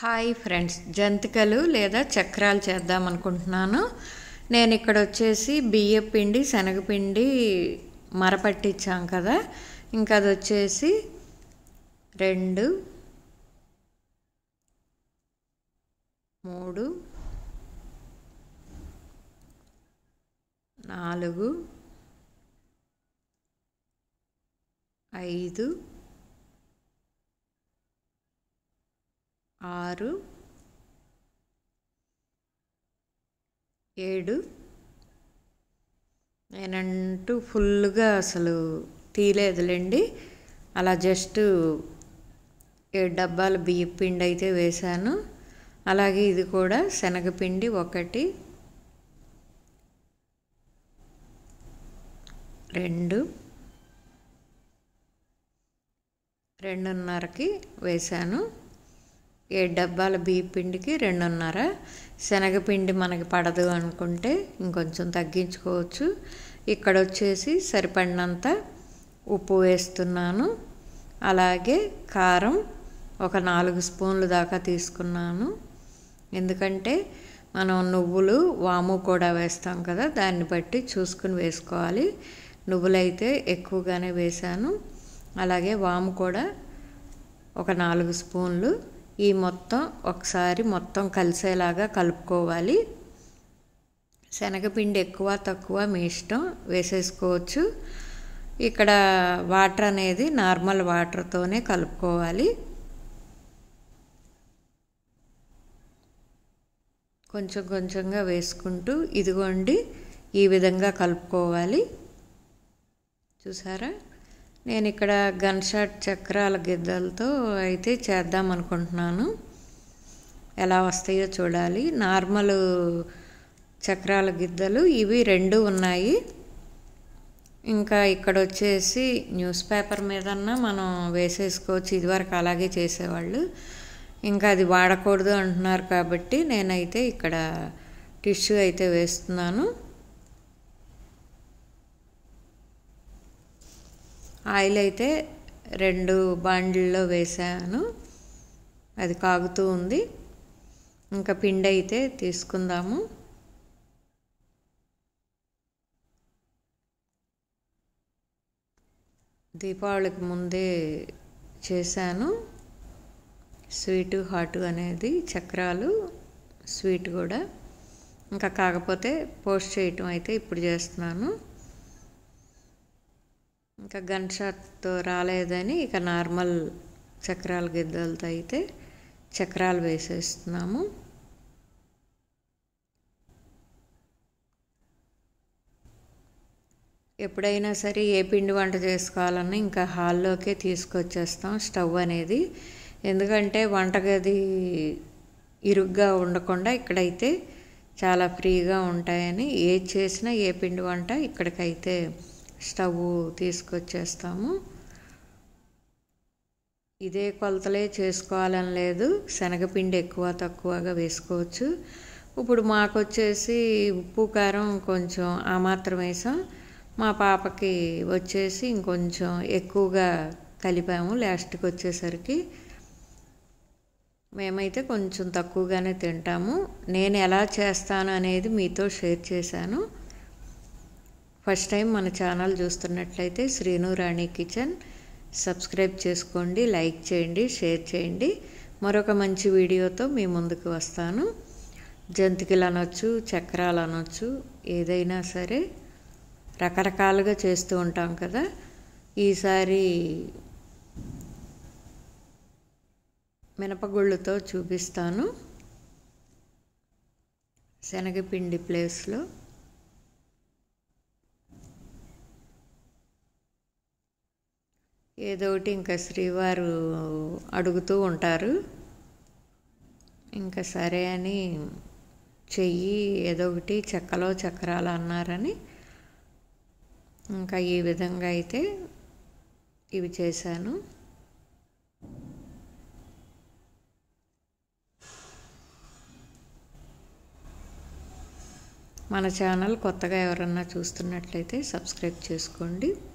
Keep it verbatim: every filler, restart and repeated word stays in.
Hi friends, జంతికలు లేదా చక్రాలు చేద్దాం అనుకుంటున్నాను. నేను ఇక్కడ వచ్చేసి బియ్యం పిండి శనగపిండి మరపట్టించాం కదా, ఇంకా అది వచ్చేసి రెండు మూడు నాలుగు ఐదు ఆరు ఏడు నేనంటూ ఫుల్గా అసలు తీయలేదులేండి, అలా జస్ట్ ఏడు డబ్బాల బియ్యం పిండి అయితే వేశాను. అలాగే ఇది కూడా శనగపిండి ఒకటి రెండు రెండున్నరకి వేశాను. ఏడు డబ్బాల బియ్యం పిండికి రెండున్నర. శనగపిండి మనకి పడదు అనుకుంటే ఇంకొంచెం తగ్గించుకోవచ్చు. ఇక్కడ వచ్చేసి సరిపడినంత ఉప్పు వేస్తున్నాను. అలాగే కారం ఒక నాలుగు స్పూన్లు దాకా తీసుకున్నాను. ఎందుకంటే మనం నువ్వులు వాము కూడా వేస్తాం కదా, దాన్ని బట్టి చూసుకుని వేసుకోవాలి. నువ్వులైతే ఎక్కువగానే వేశాను. అలాగే వాము కూడా ఒక నాలుగు స్పూన్లు. ఈ మొత్తం ఒకసారి మొత్తం కలిసేలాగా కలుపుకోవాలి. శనగపిండి ఎక్కువ తక్కువ మీ ఇష్టం, వేసేసుకోవచ్చు. ఇక్కడ వాటర్ అనేది నార్మల్ వాటర్తోనే కలుపుకోవాలి. కొంచెం కొంచెంగా వేసుకుంటూ ఇదిగోండి ఈ విధంగా కలుపుకోవాలి. చూసారా, నేను ఇక్కడ గన్ షాట్ చక్రాల గిద్దలతో అయితే చేద్దాం అనుకుంటున్నాను. ఎలా వస్తాయో చూడాలి. నార్మల్ చక్రాల గిద్దలు ఇవి రెండు ఉన్నాయి. ఇంకా ఇక్కడ వచ్చేసి న్యూస్ పేపర్ మీదన్నా మనం వేసేసుకోవచ్చు. ఇదివరకు అలాగే చేసేవాళ్ళు, ఇంకా అది వాడకూడదు అంటున్నారు కాబట్టి నేనైతే ఇక్కడ టిష్యూ అయితే వేస్తున్నాను. ఆయిల్ అయితే రెండు బాండిల్లో వేసాను, అది కాగుతూ ఉంది. ఇంకా పిండి అయితే తీసుకుందాము. దీపావళికి ముందే చేశాను స్వీటు హాటు అనేది, చక్రాలు స్వీట్ కూడా. ఇంకా కాకపోతే పోస్ట్ చేయటం అయితే ఇప్పుడు చేస్తున్నాను. ఇంకా గన్ షాట్తో రాలేదని ఇక నార్మల్ చక్రాల గిద్దలతో అయితే చక్రాలు వేసేస్తున్నాము. ఎప్పుడైనా సరే ఏ పిండి వంట చేసుకోవాలన్నా ఇంకా హాల్లోకే తీసుకొచ్చేస్తాం స్టవ్ అనేది. ఎందుకంటే వంటగది ఇరుగ్గా ఉండకుండా ఇక్కడైతే చాలా ఫ్రీగా ఉంటాయని ఏది చేసినా ఏ పిండి వంట ఇక్కడికైతే స్టవ్ తీసుకొచ్చేస్తాము. ఇదే కొలతలే చేసుకోవాలని లేదు, శనగపిండి ఎక్కువ తక్కువగా వేసుకోవచ్చు. ఇప్పుడు మాకు వచ్చేసి ఉప్పు కారం కొంచెం ఆ మాత్రం వేసాం. మా పాపకి వచ్చేసి ఇంకొంచెం ఎక్కువగా కలిపాము లాస్ట్కి వచ్చేసరికి. మేమైతే కొంచెం తక్కువగానే తింటాము. నేను ఎలా చేస్తాను అనేది మీతో షేర్ చేశాను. ఫస్ట్ టైం మన ఛానల్ చూస్తున్నట్లయితే శ్రీను రాణి కిచెన్ సబ్స్క్రైబ్ చేసుకోండి, లైక్ చేయండి, షేర్ చేయండి. మరొక మంచి వీడియోతో మీ ముందుకు వస్తాను. జంతికలు అనొచ్చు, చక్రాలు అనొచ్చు, ఏదైనా సరే రకరకాలుగా చేస్తూ ఉంటాం కదా. ఈసారి మినపగుళ్ళతో చూపిస్తాను శనగపిండి ప్లేస్లో. ఏదో ఒకటి ఇంకా శ్రీవారు అడుగుతూ ఉంటారు, ఇంకా సరే అని చెయ్యి ఏదో ఒకటి చెక్కలో చక్రాలు అన్నారని ఇంకా ఈ విధంగా అయితే ఇవి చేశాను. మన ఛానల్ కొత్తగా ఎవరన్నా చూస్తున్నట్లయితే సబ్స్క్రైబ్ చేసుకోండి.